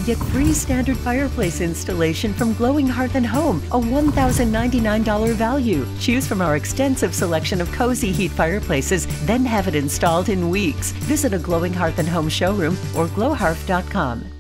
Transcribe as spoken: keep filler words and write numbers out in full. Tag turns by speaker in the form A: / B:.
A: get free standard fireplace installation from Glowing Hearth and Home, a one thousand ninety-nine dollar value. Choose from our extensive selection of Kozy Heat fireplaces, then have it installed in weeks. Visit a Glowing Hearth and Home showroom or glow hearth dot com.